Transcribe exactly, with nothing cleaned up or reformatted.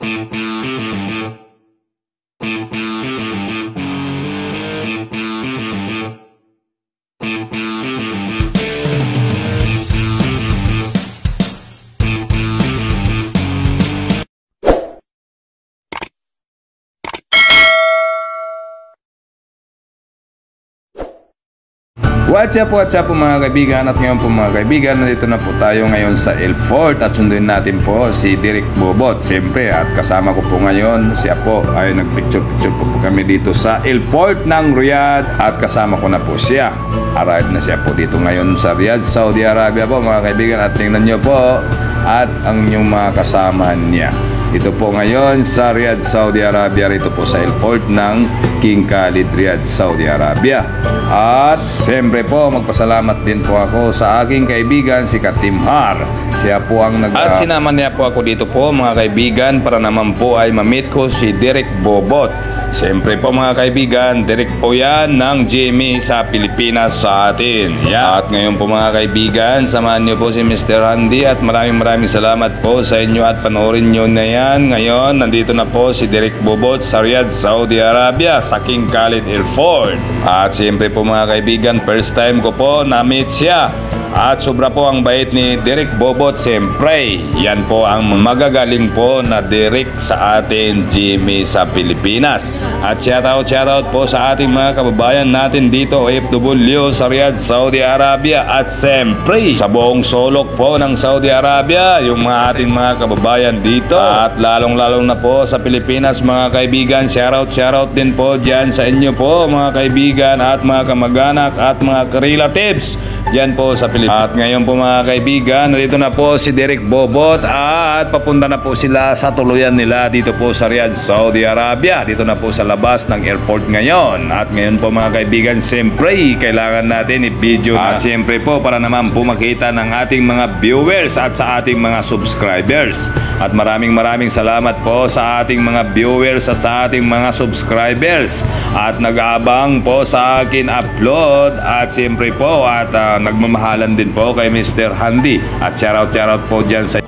What's up, what's up po mga kaibigan, at ngayon po mga kaibigan, nandito na po tayo ngayon sa El Fort at sunduin natin po si Derek Bobot siyempre, at kasama ko po ngayon siya po ay nagpicture picture po, po kami dito sa El Fort ng Riyadh at kasama ko na po siya. Arrive na siya po dito ngayon sa Riyadh, Saudi Arabia po mga kaibigan, at tingnan nyo po at ang inyong mga kasama niya. Ito po ngayon sa Riyadh, Saudi Arabia, rito po sa El Fort ng King Khalid, Riyadh, Saudi Arabia. At siyempre po magpasalamat din po ako sa aking kaibigan si Katimhar. Siya po ang nag- At sinama niya po ako dito po mga kaibigan para naman po ay ma-meet ko si Derek Bobot. Siyempre po mga kaibigan, Derek po yan ng G M A sa Pilipinas sa atin. Yeah. At ngayon po mga kaibigan, samahan niyo po si Mister Randy at maraming maraming salamat po sa inyo at panoorin nyo na yan. Ngayon, nandito na po si Derek Bobot sa Riyadh, Saudi Arabia sa King Khalid El Fort. At siyempre po mga kaibigan, first time ko po na-meet siya. At sobra po ang bait ni Derek Bobot siyempre. Yan po ang magagaling po na Derek sa atin G M A sa Pilipinas. At shoutout shoutout po sa ating mga kababayan natin dito O F W sa Riyadh, Saudi Arabia. At siyempre sa buong sulok po ng Saudi Arabia, yung mga ating mga kababayan dito. At lalong lalong na po sa Pilipinas mga kaibigan, shoutout shoutout din po dyan sa inyo po mga kaibigan at mga kamag-anak at mga relatives yan po sa Pilipinas. At ngayon po mga kaibigan, dito na po si Derek Bobot at papunta na po sila sa tuluyan nila dito po sa Riyadh, Saudi Arabia. Dito na po sa labas ng airport ngayon. At ngayon po mga kaibigan, siyempre kailangan natin i-video na. At siyempre po para naman po makita ng ating mga viewers at sa ating mga subscribers. At maraming maraming salamat po sa ating mga viewers at sa ating mga subscribers. At nag-aabang po sa akin upload. At siyempre po at uh, nagmamahalan din po kay Mister Handy. At shoutout shoutout po dyan sa